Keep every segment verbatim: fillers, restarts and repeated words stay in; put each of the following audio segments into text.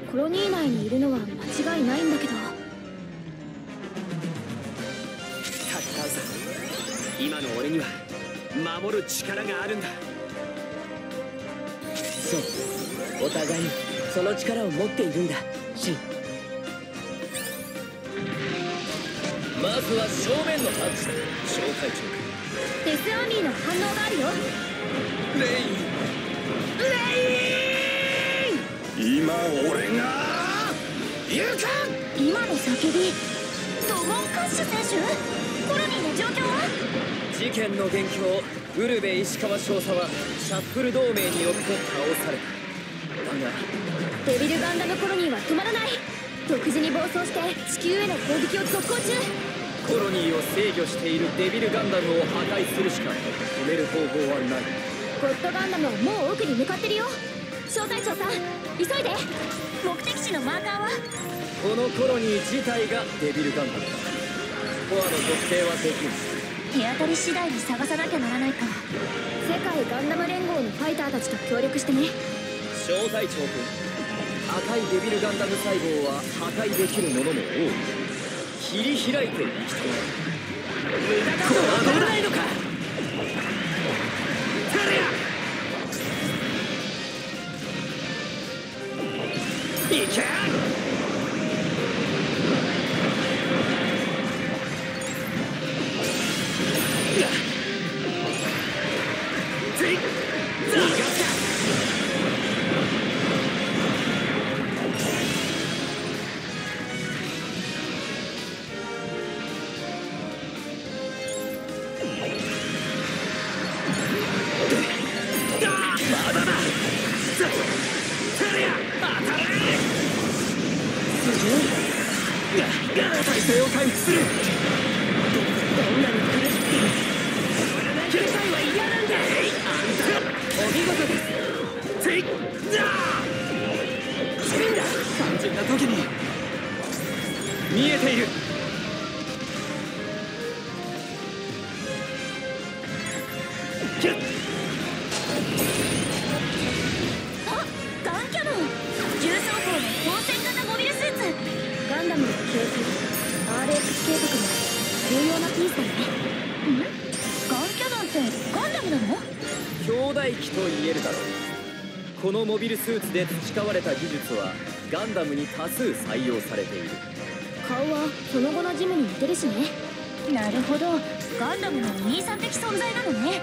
コロニー内にいるのは間違いないんだけど。 タッタウさん、今の俺には守る力があるんだ。 そう、お互いにその力を持っているんだ、シン。まずは正面のパンチだ、小隊長。 デスアーミーの反応があるよ。 レインレイン、今俺が言うか。 今の叫び、ドゴンカッシュ選手。コロニーの状況は？ 事件の元凶ウルベ石川少佐はシャッフル同盟によって倒された。だがデビルガンダムコロニーは止まらない。独自に暴走して地球への攻撃を続行中。 コロニーを制御しているデビルガンダムを破壊するしか止める方法はない。 ゴッドガンダムはもう奥に向かってるよ。小隊長さん、急いで。目的地のマーカーは？ このコロニー自体がデビルガンダムだ。コアの特定はできる。 手当たり次第に探さなきゃならないか。世界ガンダム連合のファイターたちと協力してね。 小隊長君、赤いデビルガンダム細胞は破壊できるものも多い。切り開いて生きている。無駄だとは取れないのか。タレヤ、いけ。体勢を回復する。どんなに苦しくても救済は嫌なんだ。あんたお見事です。ていっだー。いいんだ。肝心な時に見えている。 あ、ガンキャノン。重装甲の光線型モビルスーツ。ガンダムの系譜 アールエックス 計画の重要なピースだね。ん？ガンキャノンってガンダムなの？ 兄弟機と言えるだろう。このモビルスーツで培われた技術はガンダムに多数採用されている。 顔はその後のジムに似てるしね。なるほど、ガンダムのお兄さん的存在なのね。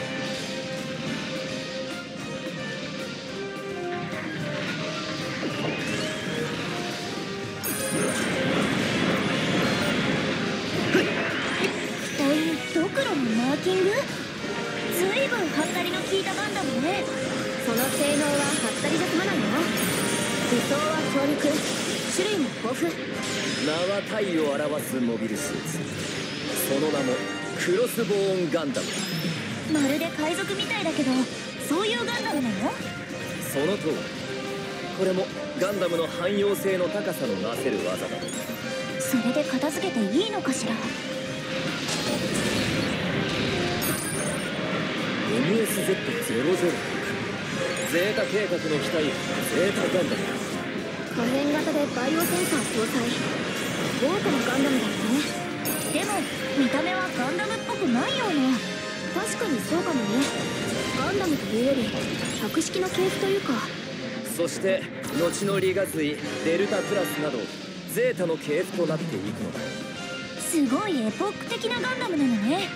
ドクロのマーキング？ずいぶんハったりの効いたガンダムね。その性能はハったりじゃ済まないよ。武装は強力、種類も豊富。 名は体を表すモビルスーツ。その名もクロスボーンガンダム。 まるで海賊みたいだけど、そういうガンダムなの？ その通り。これもガンダムの汎用性の高さのなせる技だ。 それで片付けていいのかしら？ エムエスゼットゼロゼロろく ゼータ計画の機体ゼータガンダム。 可変型でバイオセンサー搭載。豪華なガンダムだよね。でも見た目はガンダムっぽくないような。確かにそうかもね。ガンダムというより百式の系譜というか。 そして後のリガズイデルタプラスなどゼータの系譜となっていくのだ。 すごいエポック的なガンダムなのね。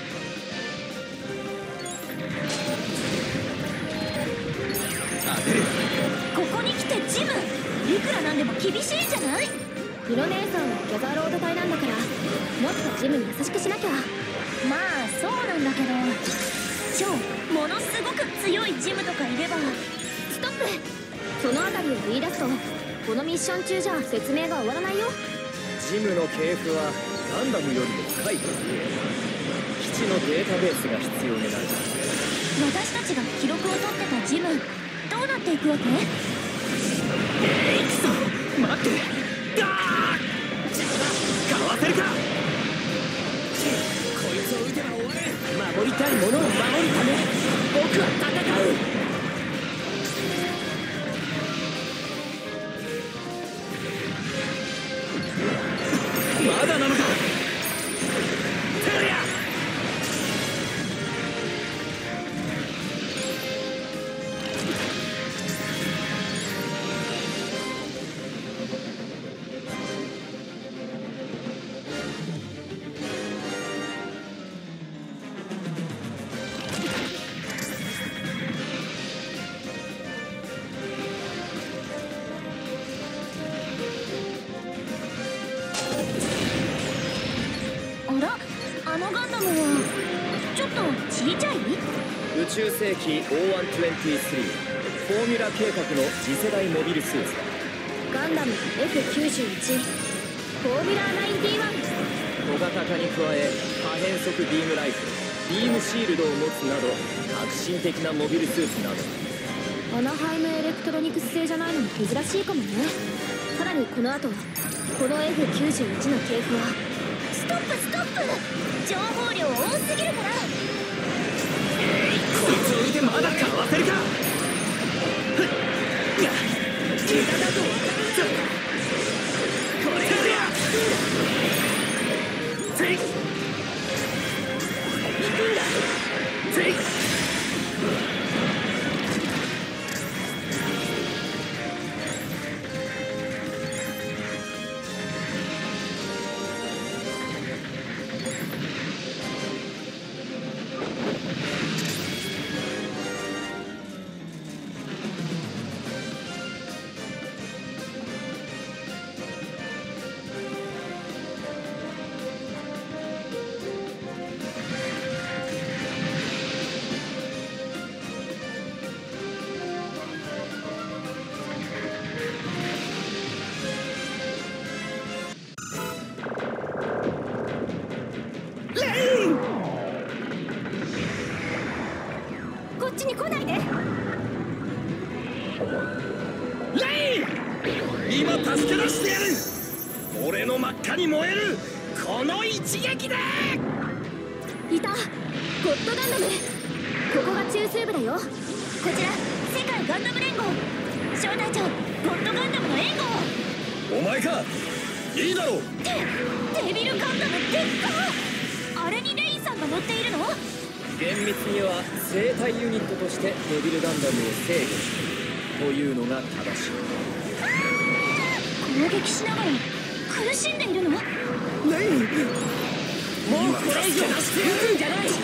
ここに来てジム、いくらなんでも厳しいんじゃない？ヒロ姉さんはギャザーロード隊なんだから、もっとジムに優しくしなきゃ。まあそうなんだけど、超ものすごく強いジムとかいれば。ストップ。そのあたりを言い出すとこのミッション中じゃ説明が終わらないよ。 ジムの系譜はガンダムよりも深いと言え、基地のデータベースが必要になる。 私たちが記録を取ってたジム、どうなっていくわけ？ えいくぞ、待って。だーかわせるか。こいつを撃てば終わる。守りたいものを守るため僕は戦う。 ゅう世紀 オーワンにじゅうさん フォーミュラ計画の次世代モビルスーツだ。 ガンダム エフきゅうじゅういち フォーミュラーナインティワン。 小型化に加え可変速ビームライフル、ビームシールドを持つなど革新的なモビルスーツなど。 アナハイムエレクトロニクス製じゃないのも珍しいかもね。さらにこの後この エフきゅうじゅういち の系譜はストップストップ、情報量多すぎるから。 こいつを見てまだかわせるか。ふっや下手だと分かるんだ。これだよ。せい行くんだ。せいこっちに来ないで。 レイン、今助け出してやる。俺の真っ赤に燃えるこの一撃で。 いた、ゴッドガンダム。ここが中枢部だよ。こちら世界ガンダム連合小隊長、ゴッドガンダムの援護。 お前か。いいだろう。 デデビルガンダムでっか。あれにレインさんが乗っているの？ 厳密には生体ユニットとしてデビルガンダムを制御しているというのが正しい。 攻撃しながら苦しんでいるの？ レイン、もうこれ以上撃つんじゃない。待って、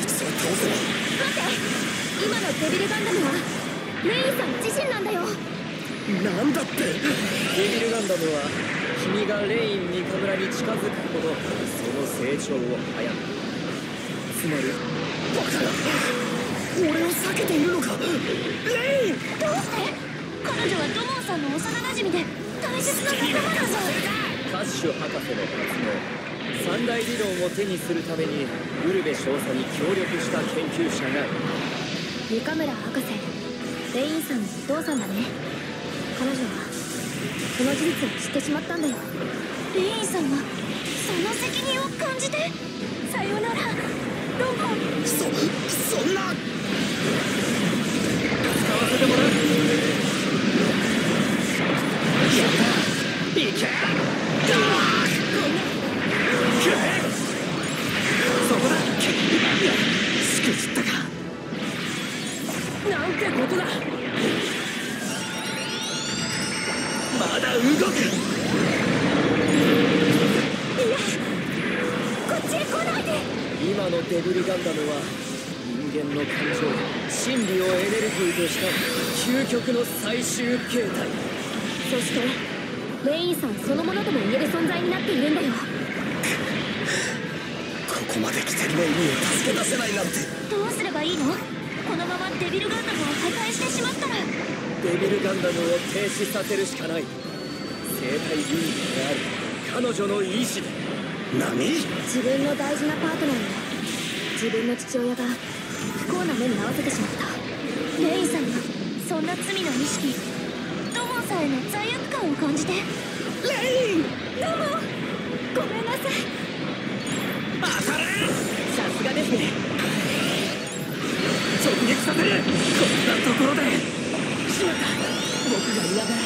今のデビルガンダムはレインさん自身なんだよ。 なんだって。 デビルガンダムは君がレイン三日村に近づくほどその成長を早める。つまりバカな、俺を避けているのか。レイン、 どうして？彼女はドモンさんの幼馴染で大切な仲間なんだ。 カッシュ博士の発明三大理論を手にするためにウルベ少佐に協力した研究者がいる。 三日村博士、レインさんのお父さんだね。彼女はその事実を知ってしまったんだよ。レインさんはその責任を感じて。さよならドモン。 そ、そんな。 使わせてもらう。 やった、いけ。そこだ。しくじったか。なんてことだ。まだ動く。 いや、こっちへ来ないで。 今のデビルガンダムは人間の感情、真理をエネルギーとした究極の最終形態。 そしてレインさんそのものとも言える存在になっているんだよ。 ここまで来てレインを助け出せないなんて。 どうすればいいの？このままデビルガンダムを破壊してしまったら。 デビルガンダムを停止させるしかない。生体ユニットである彼女の意志で。 何？ 自分の大事なパートナーを自分の父親が不幸な目に遭わせてしまった。レインさんはそんな罪の意識、ドモンさんへの罪悪感を感じて。 レイン、 ドモン、ごめんなさい。 当たれ。 さすがですね。 直撃させる。こんなところで。しまった、僕がいながら。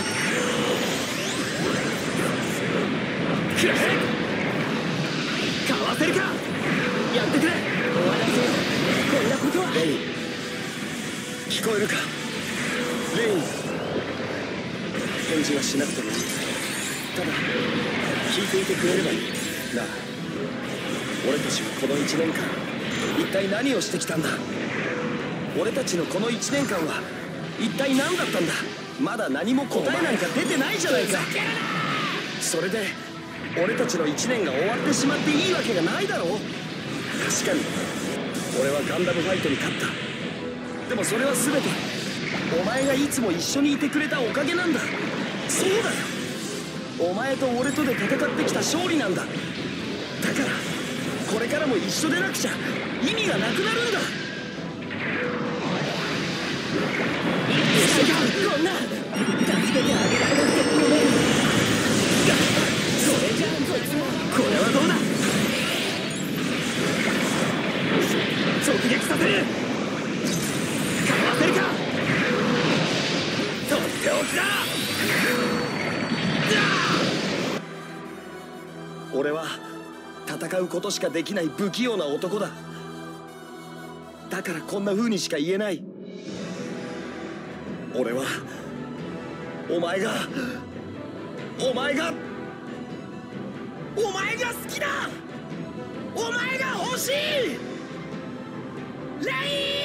くらえ。かわせるか。やってくれ。 終わらせよ。 こんなことは。レイン、聞こえるか。レイン、返事はしなくてもいい。ただ聞いていてくれればいいなあ。俺たちはこのいちねんかん一体何をしてきたんだ。俺たちのこのいちねんかんは一体何だったんだ。まだ何も答えなんか出てないじゃないか。それで俺たちのいちねんが終わってしまっていいわけがないだろう。確かに俺はガンダムファイトに勝った。 ってもそれは全てお前がいつも一緒にいてくれたおかげなんだ。そうだよ、お前と俺とで戦ってきた勝利なんだ。だからこれからも一緒でなくちゃ意味がなくなるんだ。 こんな助けてあげられなくてごめん。それじゃあこいつもこれはどうだ。直撃させる。かわせるか。とっておきだ。俺は戦うことしかできない不器用な男だ。だからこんな風にしか言えない。俺はお前がお前がお前が好きだ。お前が欲しいレイン。